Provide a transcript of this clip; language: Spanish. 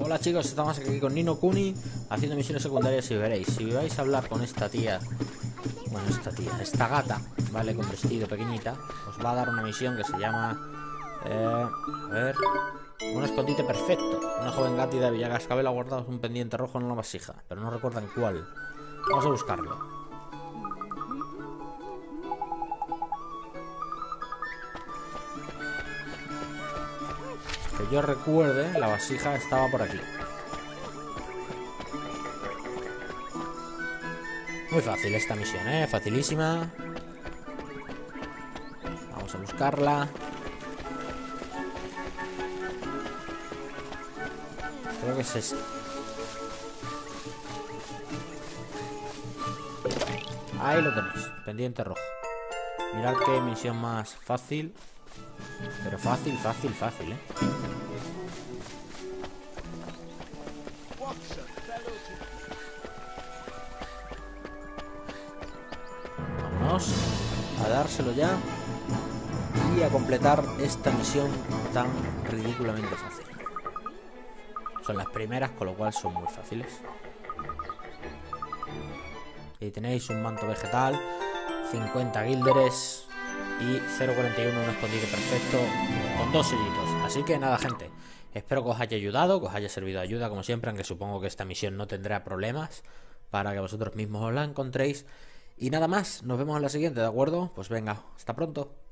Hola chicos, estamos aquí con Ni no Kuni haciendo misiones secundarias y veréis, si vais a hablar con esta tía, bueno, esta gata, vale, con vestido pequeñita, os va a dar una misión que se llama, a ver, un escondite perfecto. Una joven gata de Villagascabel ha guardado un pendiente rojo en una vasija, pero no recuerdan cuál. Vamos a buscarlo. Que yo recuerde, la vasija estaba por aquí. Muy fácil esta misión, facilísima. Vamos a buscarla. Creo que es esta. Ahí lo tenéis, pendiente rojo. Mirad qué misión más fácil. Pero fácil, Vámonos a dárselo ya y a completar esta misión tan ridículamente fácil. Son las primeras, con lo cual son muy fáciles. Y tenéis un manto vegetal, 50 guilderes y 0,41 un escondite perfecto con 2 sellitos. Así que nada, gente, espero que os haya ayudado, que os haya servido de ayuda como siempre, aunque supongo que esta misión no tendrá problemas para que vosotros mismos os la encontréis. Y nada más, nos vemos en la siguiente, ¿de acuerdo? Pues venga, hasta pronto.